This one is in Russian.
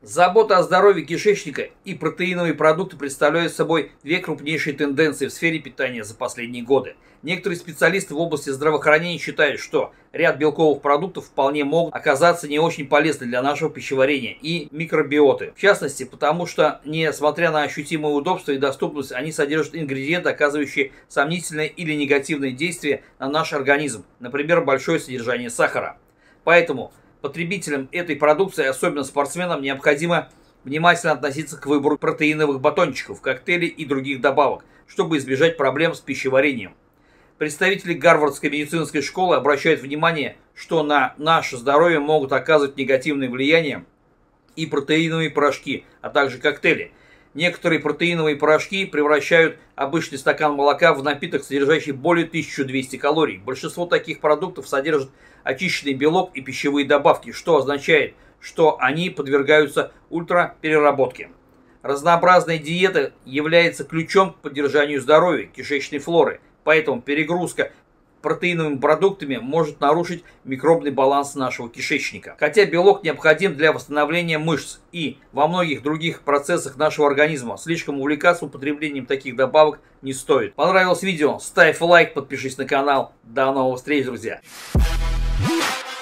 Забота о здоровье кишечника и протеиновые продукты представляют собой две крупнейшие тенденции в сфере питания за последние годы. Некоторые специалисты в области здравоохранения считают, что ряд белковых продуктов вполне могут оказаться не очень полезны для нашего пищеварения и микробиоты. В частности, потому что, несмотря на ощутимое удобство и доступность, они содержат ингредиенты, оказывающие сомнительное или негативное действие на наш организм, например, большое содержание сахара. Поэтому потребителям этой продукции, особенно спортсменам, необходимо внимательно относиться к выбору протеиновых батончиков, коктейлей и других добавок, чтобы избежать проблем с пищеварением. Представители Гарвардской медицинской школы обращают внимание, что на наше здоровье могут оказывать негативное влияние и протеиновые порошки, а также коктейли. Некоторые протеиновые порошки превращают обычный стакан молока в напиток, содержащий более 1200 калорий. Большинство таких продуктов содержат очищенный белок и пищевые добавки, что означает, что они подвергаются ультрапереработке. Разнообразная диета является ключом к поддержанию здоровья кишечной флоры, поэтому перегрузка протеиновыми продуктами может нарушить микробный баланс нашего кишечника. Хотя белок необходим для восстановления мышц и во многих других процессах нашего организма, слишком увлекаться употреблением таких добавок не стоит. Понравилось видео? Ставь лайк, подпишись на канал. До новых встреч, друзья!